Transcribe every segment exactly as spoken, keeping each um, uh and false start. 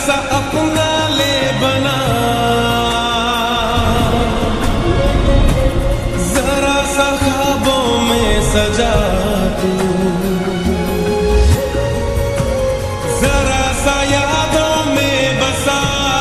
सा अपना ले बना, जरा सा ख्वाबों में सजा तू, जरा सा यादों में बसा।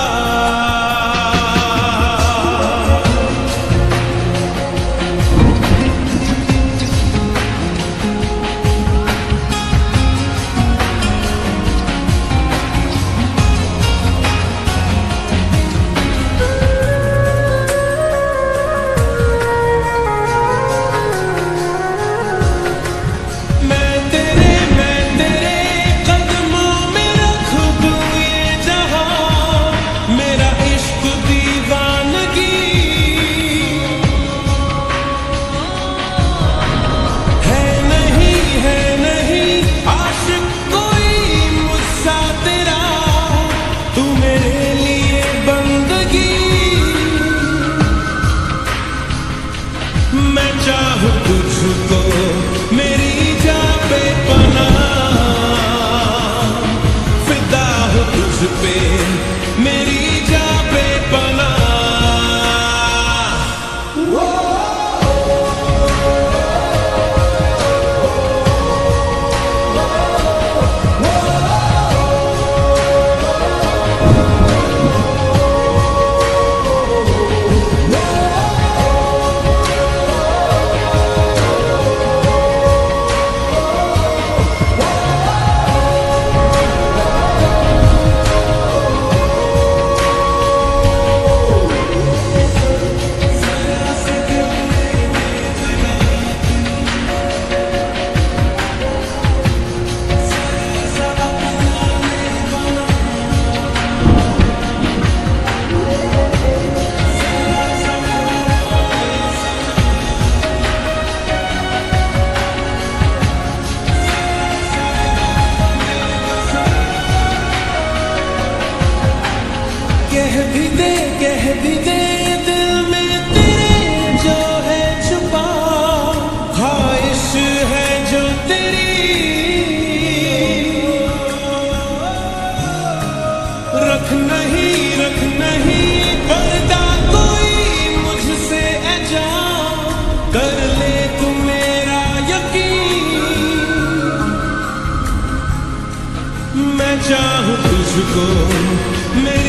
मैं चाहूं तुझको मेरी जान पे पनाह, फिदा हूं तुझ पे मेरी जान पे पनाह। कह भी दे कह भी दे दिल में तेरे जो है छुपा, ख्वाहिश है जो तेरी, रख नहीं रख नहीं पर्दा कोई मुझसे ऐ जान, कर ले तू मेरा यकीन। मैं चाहूं तुझको मेरी